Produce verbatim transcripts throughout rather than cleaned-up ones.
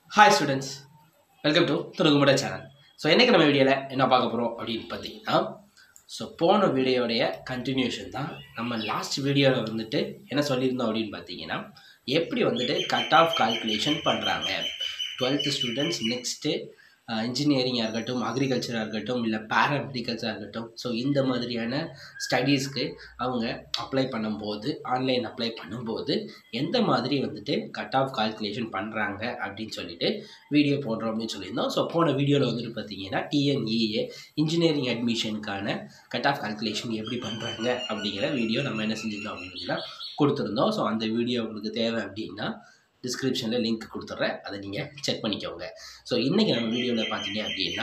Hi students, welcome to Thurugumada channel. So இன்னைக்கு நம்ம வீடியோல என்ன பார்க்க போறோம் அப்படினு பாத்தீங்கன்னா சோ போன வீடியோடைய கண்டினியூஷன் தான். நம்ம லாஸ்ட் வீடியோல வந்துட்டு என்ன சொல்லியிருந்தோம் அப்படினு பாத்தீங்கன்னா எப்படி வந்துட்டு கட் ஆஃப் கால்குலேஷன் பண்றாங்க. twelfth ஸ்டூடண்ட்ஸ் நெக்ஸ்ட் இன்ஜினியரிங்கா இருக்கட்டும், அக்ரிகல்ச்சரா இருக்கட்டும், இல்ல பாராமெடிக்கல்ஸா இருக்கட்டும், ஸோ இந்த மாதிரியான ஸ்டடீஸ்க்கு அவங்க அப்ளை பண்ணும்போது ஆன்லைன் அப்ளை பண்ணும்போது எந்த மாதிரி வந்துட்டு கட் ஆஃப் கால்குலேஷன் பண்ணுறாங்க அப்படின்னு சொல்லிட்டு வீடியோ போடுறோம் அப்படின்னு சொல்லியிருந்தோம். ஸோ போன வீடியோவில் வந்துட்டு பார்த்தீங்கன்னா டிஎன்இஏ இன்ஜினியரிங் அட்மிஷனுக்கான கட் ஆஃப் கால்குலேஷன் எப்படி பண்ணுறாங்க அப்படிங்கிற வீடியோ நம்ம என்ன செஞ்சுருந்தோம் அப்படின்னா கொடுத்துருந்தோம். ஸோ அந்த வீடியோ உங்களுக்கு தேவை அப்படின்னா டிஸ்கிரிப்ஷனில் லிங்க் கொடுத்துட்றேன், அதை நீங்கள் செக் பண்ணிக்கோங்க. ஸோ இன்றைக்கி நம்ம வீடியோவில் பார்த்தீங்க அப்படின்னா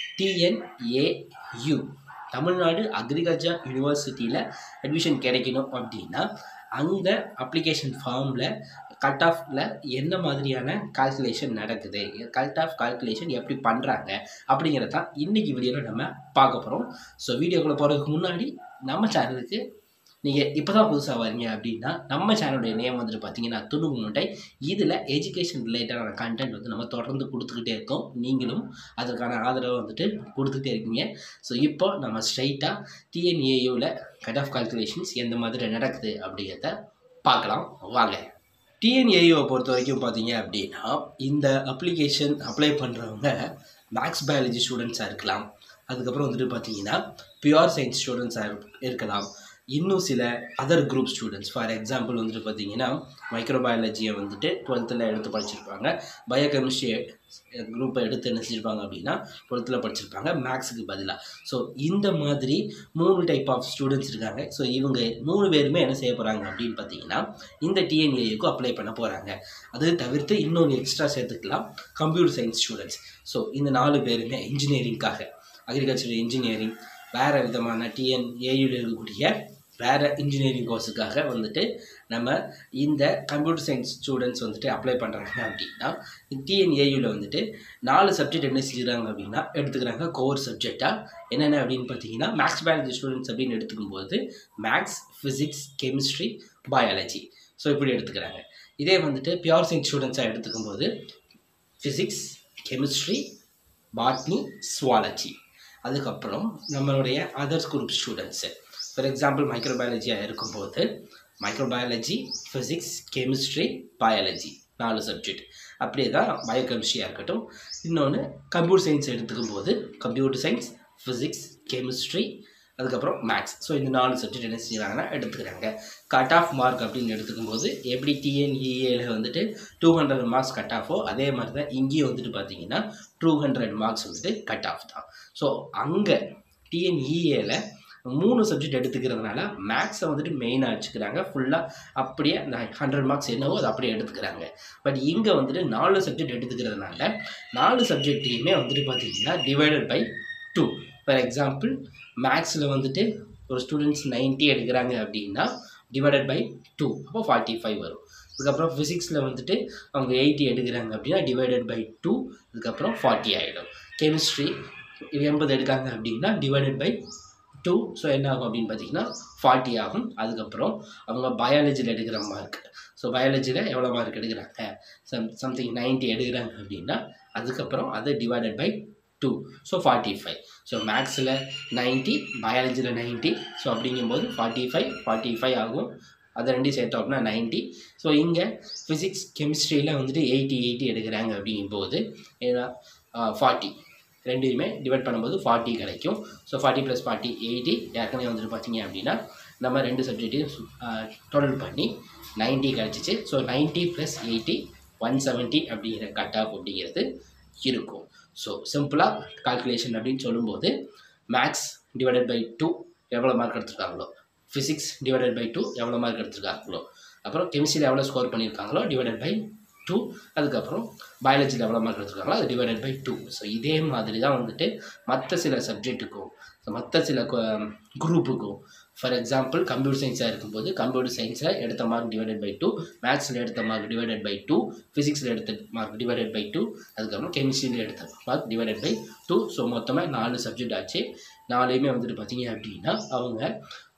டிஎன்ஏயு தமிழ்நாடு அக்ரிகல்ச்சர் யூனிவர்சிட்டியில் அட்மிஷன் கிடைக்கணும் அப்படின்னா அந்த அப்ளிகேஷன் ஃபார்மில் கட் ஆஃபில் என்ன மாதிரியான கால்குலேஷன் நடக்குது, கட் ஆஃப் கால்குலேஷன் எப்படி பண்ணுறாங்க அப்படிங்கிறத தான் இன்றைக்கி வீடியோவில் நம்ம பார்க்க போகிறோம். ஸோ வீடியோக்குள்ளே போகிறதுக்கு முன்னாடி நம்ம சேனலுக்கு நீங்கள் இப்போ தான் புதுசாக வரீங்க அப்படின்னா நம்ம சேனலுடைய நேம் வந்துட்டு பார்த்தீங்கன்னா துணுகு முட்டை. இதில் எஜுகேஷன் ரிலேட்டடான கண்டென்ட் வந்து நம்ம தொடர்ந்து கொடுத்துக்கிட்டே இருக்கோம். நீங்களும் அதற்கான ஆதரவை வந்துட்டு கொடுத்துக்கிட்டே இருக்கீங்க. ஸோ இப்போ நம்ம ஸ்ட்ரைட்டாக டிஎன்ஏயூவில் கட் ஆஃப் கால்குலேஷன்ஸ் எந்த மாதிரி நடக்குது அப்படிங்கிறத பார்க்கலாம் வாங்க. டிஎன்ஏயூவை பொறுத்த வரைக்கும் பார்த்தீங்க அப்படின்னா இந்த அப்ளிகேஷன் அப்ளை பண்ணுறவங்க மேக்ஸ் பயாலஜி ஸ்டூடெண்ட்ஸாக இருக்கலாம், அதுக்கப்புறம் வந்துட்டு பார்த்தீங்கன்னா பியூர் சயின்ஸ் ஸ்டூடெண்ட்ஸாக இருக்கலாம், இன்னும் சில other group students. For example வந்துட்டு பார்த்தீங்கன்னா மைக்ரோபயாலஜியை வந்துட்டு டுவெல்த்தில் எடுத்து படிச்சிருப்பாங்க, பயோகெமிஸ்ட்ரி குரூப்பை எடுத்து என்ன செஞ்சுருப்பாங்க அப்படின்னா டுவெல்த்தில் படிச்சிருப்பாங்க மேக்ஸுக்கு பதிலாக. ஸோ இந்த மாதிரி மூணு டைப் ஆஃப் ஸ்டூடெண்ட்ஸ் இருக்காங்க. ஸோ இவங்க மூணு பேருமே என்ன செய்ய போகிறாங்க அப்படின்னு பார்த்தீங்கன்னா இந்த டிஎன்ஏக்கு அப்ளை பண்ண போகிறாங்க. அது தவிர்த்து இன்னொன்று எக்ஸ்ட்ரா சேர்த்துக்கலாம், கம்ப்யூட்டர் சயின்ஸ் ஸ்டூடெண்ட்ஸ். ஸோ இந்த நாலு பேருமே இன்ஜினியரிங்காக, அக்ரிகல்ச்சர் இன்ஜினியரிங், வேறு விதமான டிஎன்ஏயூவில் இருக்கக்கூடிய வேறு இன்ஜினியரிங் கோர்ஸுக்காக வந்துட்டு நம்ம இந்த கம்ப்யூட்டர் சயின்ஸ் ஸ்டூடெண்ட்ஸ் வந்துட்டு அப்ளை பண்ணுறாங்க அப்படின்னா டிஎன்ஏயூவில் வந்துட்டு நாலு சப்ஜெக்ட் என்ன செஞ்சுக்கிறாங்க அப்படின்னா எடுத்துக்கிறாங்க கோர் சப்ஜெக்டாக. என்னென்ன அப்படின்னு பார்த்தீங்கன்னா மேக்ஸ் பயாலஜி ஸ்டூடெண்ட்ஸ் அப்படின்னு எடுத்துக்கும் போது maths, physics, chemistry, biology, so இப்படி எடுத்துக்கிறாங்க. இதே வந்துட்டு பியூர் சயின்ஸ் ஸ்டூடெண்ட்ஸாக எடுத்துக்கும் போது ஃபிசிக்ஸ், கெமிஸ்ட்ரி, பாட்னி, சுவாலஜி. அதுக்கப்புறம் நம்மளுடைய others group students for example மைக்ரோபயாலஜியாக இருக்கும்போது மைக்ரோபயாலஜி, ஃபிசிக்ஸ், கெமிஸ்ட்ரி, பயாலஜி நாலு சப்ஜெக்ட். அப்படியே தான் பயோகெமிஸ்ட்ரியாக இருக்கட்டும். இன்னொன்று கம்ப்யூட்டர் சயின்ஸ் எடுத்துக்கும் போது கம்ப்யூட்டர் சயின்ஸ், ஃபிசிக்ஸ், கெமிஸ்ட்ரி, அதுக்கப்புறம் மேக்ஸ். ஸோ இந்த நாலு சப்ஜெக்ட் என்ன செய்கிறாங்கன்னா எடுத்துக்கிறாங்க. கட் ஆஃப் மார்க் அப்படின்னு எடுத்துக்கும் போது எப்படி டிஎன்இஏல வந்துட்டு டூ ஹண்ட்ரட் மார்க்ஸ் கட் ஆஃபோ அதே மாதிரி தான் இங்கேயும் வந்துட்டு பார்த்தீங்கன்னா டூ ஹண்ட்ரட் மார்க்ஸ் வந்துட்டு கட் ஆஃப் தான். ஸோ அங்கே டிஎன்இஏல மூணு சப்ஜெக்ட் எடுத்துக்கிறதுனால மேக்ஸை வந்துட்டு மெயினாக வச்சுக்கிறாங்க. ஃபுல்லாக அப்படியே அந்த ஹண்ட்ரட் மார்க்ஸ் என்னவோ அது அப்படியே எடுத்துக்கிறாங்க. பட் இங்கே வந்துட்டு நாலு சப்ஜெக்ட் எடுத்துக்கிறதுனால நாலு சப்ஜெக்டையுமே வந்துட்டு பார்த்தீங்கன்னா divided by two. For example மேக்ஸில் வந்துட்டு ஒரு ஸ்டூடெண்ட்ஸ் நைன்ட்டி எடுக்கிறாங்க அப்படின்னா டிவைடட் பை டூ, அப்போ ஃபார்ட்டி ஃபைவ் வரும். அதுக்கப்புறம் ஃபிசிக்ஸில் வந்துட்டு அவங்க எயிட்டி எடுக்கிறாங்க அப்படின்னா டிவைடட் பை டூ, அதுக்கப்புறம் ஃபார்ட்டி ஆகிடும். கெமிஸ்ட்ரி எண்பது எடுக்காங்க அப்படின்னா டிவைடட் பை டூ, ஸோ என்ன ஆகும் அப்படின்னு பார்த்தீங்கன்னா ஃபார்ட்டி ஆகும். அதுக்கப்புறம் அவங்க பயாலஜியில் எடுக்கிற மார்க், ஸோ பயாலஜியில் எவ்வளோ மார்க் எடுக்கிறாங்க, சம் சம்திங் நைன்ட்டி எடுக்கிறாங்க அப்படின்னா அதுக்கப்புறம் அது divided by two, so forty five. So மேக்ஸில் நைன்ட்டி, பயாலஜியில் நைன்ட்டி, ஸோ அப்படிங்கும்போது ஃபார்ட்டி ஃபைவ் ஃபார்ட்டி ஃபைவ் ஆகும். அதை ரெண்டையும் சேர்த்தோம் அப்படின்னா நைன்ட்டி. ஸோ இங்கே ஃபிசிக்ஸ், கெமிஸ்ட்ரியில் வந்துட்டு எயிட்டி எயிட்டி எடுக்கிறாங்க அப்படிங்கும்போது ஏன்னா ஃபார்ட்டி ரெண்டையுமே டிவைட் பண்ணும்போது ஃபார்ட்டி கிடைக்கும். So forty plus forty eighty. ஏற்கனவே வந்துட்டு பார்த்தீங்க அப்படின்னா நம்ம ரெண்டு சப்ஜெக்டையும் டோட்டல் பண்ணி நைன்ட்டி கிடச்சிச்சு. So ninety plus eighty one seventy அப்படிங்கிற கட் ஆஃப் அப்படிங்கிறது இருக்கும். ஸோ சிம்பிளாக கால்குலேஷன் அப்படின்னு சொல்லும்போது மேக்ஸ் டிவைடட் பை டூ எவ்வளோ மார்க் எடுத்துருக்காங்களோ, ஃபிசிக்ஸ் டிவைடட் பை டூ எவ்வளோ மார்க் எடுத்துருக்காங்களோ, அப்புறம் கெமிஸ்ட்ரியில் எவ்வளோ ஸ்கோர் பண்ணியிருக்காங்களோ டிவைடட் பை டூ, அதுக்கப்புறம் பயாலஜியில் எவ்வளோ மார்க் எடுத்துருக்காங்களோ அது டிவைடட் பை டூ. ஸோ இதே மாதிரி தான் வந்துட்டு மற்ற சில சப்ஜெக்ட்டுக்கும் மற்ற சில குரூப்புக்கும், ஃபார் எக்ஸாம்பிள் கம்ப்யூட்டர் சயின்ஸாக இருக்கும்போது கம்ப்யூட்டர் சயின்ஸில் எடுத்த மார்க் டிவைடட் பை டூ, மேக்ஸில் எடுத்த மார்க் டிவைடட் பை டூ, ஃபிசிக்ஸில் எடுத்த மார்க் டிவைடட் பை டூ, அதுக்கப்புறம் கெமிஸ்ட்ரியில் எடுத்த mark divided by two. So மொத்தமாக நாலு சப்ஜெக்ட் ஆச்சு. நாலுமே வந்துட்டு பார்த்தீங்க அப்படின்னா அவங்க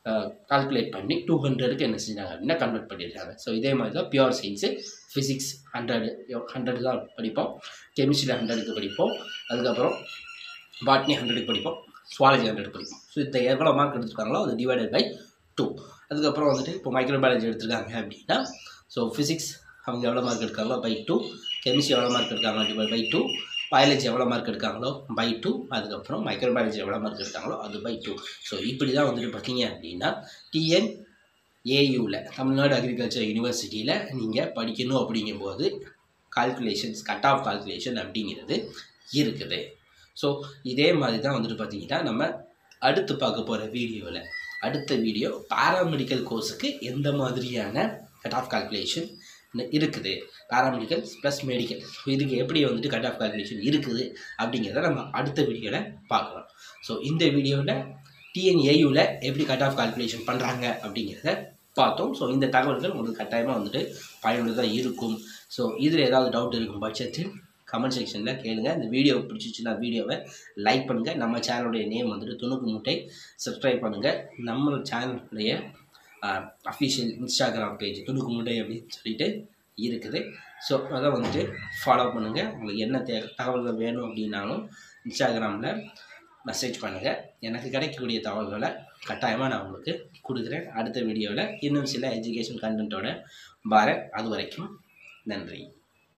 கால்குலேட் பண்ணி டூ ஹண்ட்ரடுக்கு என்ன செஞ்சாங்க அப்படின்னா கன்வெர்ட் பண்ணியிருக்காங்க. ஸோ இதே மாதிரி தான் pure science physics hundred hundred தான் படிப்போம், கெமிஸ்ட்ரி ஹண்ட்ரடுக்கு படிப்போம், அதுக்கப்புறம் பாட்னி ஹண்ட்ரடுக்கு படிப்போம், சுவாலஜி ஹண்ட்ரட் படிப்போம். ஸோ இந்த எவ்வளோ மார்க் எடுத்துருக்காங்களோ அது டிவைடட் பை டூ. அதுக்கப்புறம் வந்துட்டு இப்போ மைக்ரோபயாலஜி எடுத்துருக்காங்க அப்படின்னா ஸோ ஃபிசிக்ஸ் அவங்க எவ்வளோ மார்க் எடுக்காங்களோ பை டூ, கெமிஸ்ட்ரி எவ்வளோ மார்க் எடுக்காங்களோ டிவைட் பை டூ, பயாலஜி எவ்வளோ மார்க் எடுக்காங்களோ பை டூ, அதுக்கப்புறம் மைக்ரோபயாலஜி எவ்வளோ மார்க் எடுக்காங்களோ அது பை டூ. ஸோ இப்படி தான் வந்துட்டு பார்த்தீங்க அப்படின்னா டிஎன்ஏயூவில் தமிழ்நாடு அக்ரிகல்ச்சர் யூனிவர்சிட்டியில் நீங்கள் படிக்கணும் அப்படிங்கும்போது கால்குலேஷன்ஸ் கட் ஆஃப் கால்குலேஷன் அப்படிங்கிறது இருக்குது. ஸோ இதே மாதிரி தான் வந்துட்டு பார்த்தீங்கன்னா நம்ம அடுத்து பார்க்க போகிற வீடியோவில் அடுத்த வீடியோ பாராமெடிக்கல் கோர்ஸுக்கு எந்த மாதிரியான கட் ஆஃப் கால்குலேஷன் இருக்குது, பாராமெடிக்கல் ப்ளஸ் மெடிக்கல் இதுக்கு எப்படி வந்துட்டு கட் ஆஃப் கால்குலேஷன் இருக்குது அப்படிங்கிறத நம்ம அடுத்த வீடியோவில் பார்க்கலாம். ஸோ இந்த வீடியோவில் டிஎன்ஏயூவில் எப்படி கட் ஆஃப் கால்குலேஷன் பண்ணுறாங்க அப்படிங்கிறத பார்த்தோம். ஸோ இந்த தகவல்கள் உங்களுக்கு கட்டாயமாக வந்துட்டு பயனுள்ளதாக இருக்கும். ஸோ இதில் ஏதாவது டவுட் இருக்கும் பட்சத்தில் கமெண்ட் செக்ஷனில் கேளுங்க. இந்த வீடியோ பிடிச்சிச்சுன்னா வீடியோவை லைக் பண்ணுங்கள். நம்ம சேனலுடைய நேம் வந்துட்டு துணுக்கு மூட்டை, சப்ஸ்கிரைப் பண்ணுங்கள். நம்ம சேனலுடைய அஃபிஷியல் இன்ஸ்டாகிராம் பேஜ் துணுக்கு மூட்டை அப்படின்னு சொல்லிட்டு இருக்குது. ஸோ அதை வந்துட்டு ஃபாலோ பண்ணுங்கள். உங்களுக்கு என்ன தே தகவல்கள் வேணும் அப்படின்னாலும் இன்ஸ்டாகிராமில் மெசேஜ் பண்ணுங்கள். எனக்கு கிடைக்கக்கூடிய தகவல்களை கட்டாயமாக நான் உங்களுக்கு கொடுக்குறேன். அடுத்த வீடியோவில் இன்னும் சில எஜுகேஷன் கண்டென்ட்டோட வரேன். அது வரைக்கும் நன்றி.